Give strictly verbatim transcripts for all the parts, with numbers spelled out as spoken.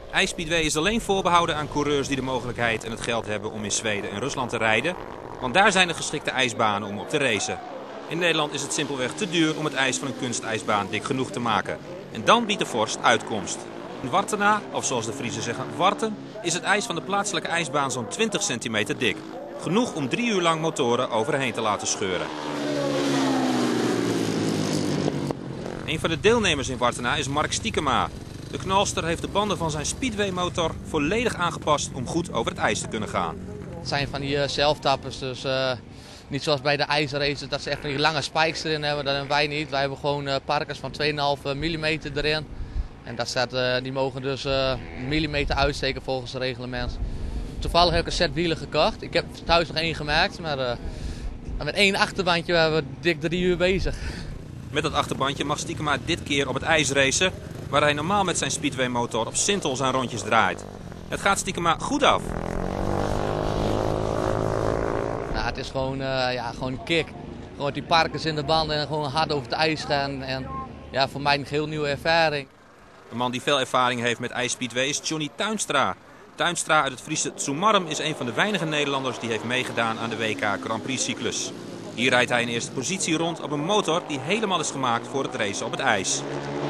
IJsspeedway is alleen voorbehouden aan coureurs die de mogelijkheid en het geld hebben om in Zweden en Rusland te rijden. Want daar zijn de geschikte ijsbanen om op te racen. In Nederland is het simpelweg te duur om het ijs van een kunstijsbaan dik genoeg te maken. En dan biedt de vorst uitkomst. In Warthena, of zoals de Friezen zeggen, Warten, is het ijs van de plaatselijke ijsbaan zo'n twintig centimeter dik. Genoeg om drie uur lang motoren overheen te laten scheuren. Een van de deelnemers in Warthena is Mark Stiekema. De knalster heeft de banden van zijn speedway-motor volledig aangepast om goed over het ijs te kunnen gaan. Het zijn van die uh, zelftappers, dus uh, niet zoals bij de ijsraces dat ze echt van die lange spikes erin hebben. Dat hebben wij niet. Wij hebben gewoon uh, parkers van twee komma vijf millimeter erin. En dat staat, uh, die mogen dus uh, een millimeter uitsteken volgens het reglement. Toevallig heb ik een set wielen gekocht. Ik heb thuis nog één gemaakt, maar uh, met één achterbandje waren we dik drie uur bezig. Met dat achterbandje mag Stiekema dit keer op het ijs racen, waar hij normaal met zijn speedway-motor op Sintel zijn rondjes draait. Het gaat Stiekema goed af. Nou, het is gewoon, uh, ja, gewoon een kick. Gewoon die parkers in de banden en gewoon hard over het ijs gaan. En ja, voor mij een heel nieuwe ervaring. Een man die veel ervaring heeft met ijsspeedway is Johnny Tuinstra. Tuinstra uit het Friese Tsumarm is een van de weinige Nederlanders die heeft meegedaan aan de W K Grand Prix cyclus. Hier rijdt hij in eerste positie rond op een motor die helemaal is gemaakt voor het racen op het ijs.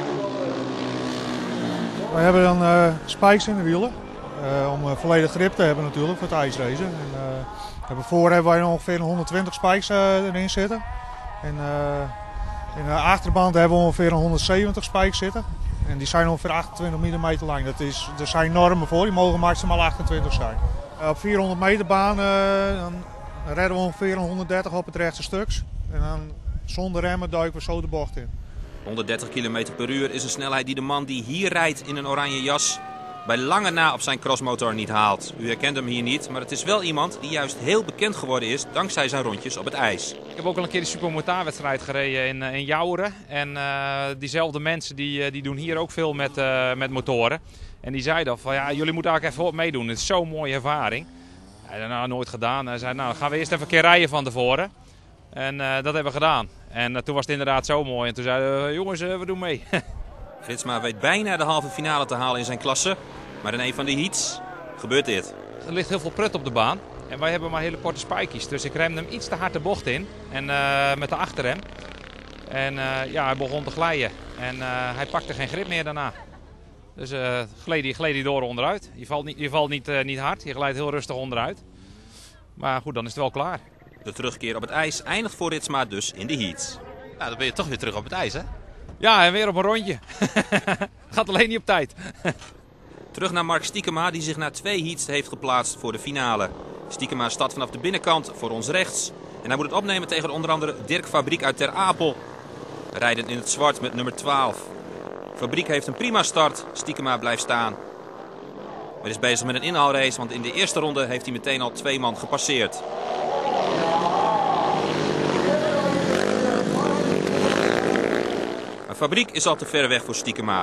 We hebben dan uh, spikes in de wielen, uh, om uh, volledig grip te hebben natuurlijk voor het ijsracen. En, uh, hebben voor hebben wij ongeveer honderdtwintig spikes uh, erin zitten. En, uh, in de achterband hebben we ongeveer honderdzeventig spikes zitten. En die zijn ongeveer achtentwintig millimeter lang. Dat is, er zijn normen voor, die mogen maximaal achtentwintig zijn. Uh, op vierhonderd meter baan uh, dan redden we ongeveer honderddertig op het rechte stuks. En dan zonder remmen duiken we zo de bocht in. honderddertig kilometer per uur is een snelheid die de man die hier rijdt in een oranje jas bij lange na op zijn crossmotor niet haalt. U herkent hem hier niet, maar het is wel iemand die juist heel bekend geworden is dankzij zijn rondjes op het ijs. Ik heb ook al een keer de supermotaarwedstrijd gereden in, in Jouweren. En uh, diezelfde mensen die, die doen hier ook veel met, uh, met motoren. En die zeiden van ja, jullie moeten eigenlijk even wat meedoen. Het is zo'n mooie ervaring. Hij had nou nooit gedaan. Hij zei nou, dan gaan we eerst even een keer rijden van tevoren. En uh, dat hebben we gedaan. En uh, toen was het inderdaad zo mooi. En toen zeiden we, jongens, uh, we doen mee. Ritsma weet bijna de halve finale te halen in zijn klasse. Maar in een van de heats gebeurt dit. Er ligt heel veel prut op de baan. En wij hebben maar hele korte spijkjes. Dus ik remde hem iets te hard de bocht in. En uh, met de achterrem. En uh, ja, hij begon te glijden. En uh, hij pakte geen grip meer daarna. Dus uh, gleed hij gleed hij door onderuit. Je valt niet, je valt niet, uh, niet hard. Je glijdt heel rustig onderuit. Maar goed, dan is het wel klaar. De terugkeer op het ijs eindigt voor Ritsma dus in de heats. Nou, dan ben je toch weer terug op het ijs, hè? Ja, en weer op een rondje. Gaat alleen niet op tijd. Terug naar Mark Stiekema, die zich na twee heats heeft geplaatst voor de finale. Stiekema start vanaf de binnenkant voor ons rechts. En hij moet het opnemen tegen onder andere Dirk Fabriek uit Ter Apel. Rijdend in het zwart met nummer twaalf. Fabriek heeft een prima start, Stiekema blijft staan. Maar is bezig met een inhaalrace, want in de eerste ronde heeft hij meteen al twee man gepasseerd. Maar Fabriek is al te ver weg voor Stiekema.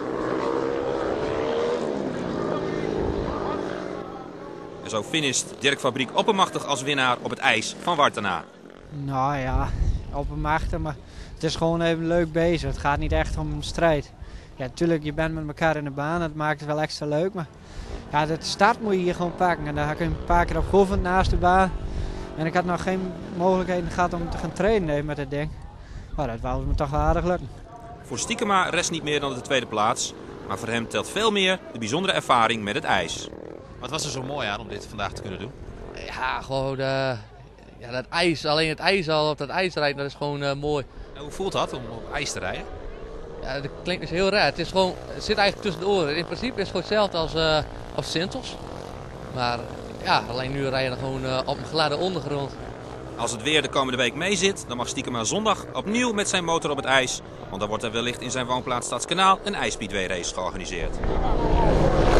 En zo finisht Dirk Fabriek oppermachtig als winnaar op het ijs van Warthena. Nou ja, oppermachtig, maar het is gewoon even leuk bezig. Het gaat niet echt om een strijd. Ja, natuurlijk, je bent met elkaar in de baan, dat maakt het wel extra leuk. Maar ja, de start moet je hier gewoon pakken. En daar heb ik een paar keer op geoefend naast de baan. En ik had nog geen mogelijkheden gehad om te gaan trainen met het ding. Maar dat wou me toch wel aardig lukken. Voor Stiekema rest niet meer dan de tweede plaats. Maar voor hem telt veel meer de bijzondere ervaring met het ijs. Wat was er zo mooi aan om dit vandaag te kunnen doen? Ja, gewoon uh, ja, dat ijs. Alleen het ijs al op dat ijs rijden, dat is gewoon uh, mooi. En hoe voelt dat om op ijs te rijden? Ja, dat klinkt dus heel raar. Het, is gewoon, het zit eigenlijk tussen de oren. In principe is het gewoon hetzelfde als, uh, als Sintels. Maar ja, alleen nu rijden we gewoon uh, op een gladde ondergrond. Als het weer de komende week meezit, dan mag Stiekema zondag opnieuw met zijn motor op het ijs. Want dan wordt er wellicht in zijn woonplaats Stadskanaal een ijsspeedway race georganiseerd.